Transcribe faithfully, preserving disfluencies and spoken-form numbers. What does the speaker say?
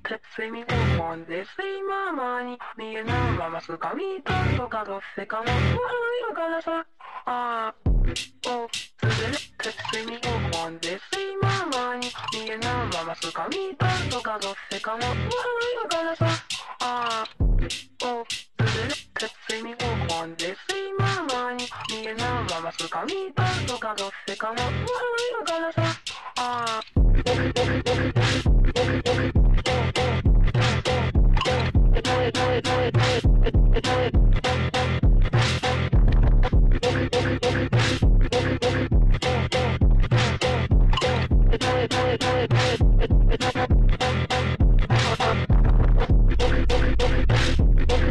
睡眠を込んで睡ままに見えないまま掴みたいとかどうせかも悪いからさああをずれて睡眠を込んで睡ままに見えないまま掴みたいとかどうせかも悪いからさああをずれて睡眠を込んで睡ままに見えないまま掴みたいとかどうせかも悪いからさああ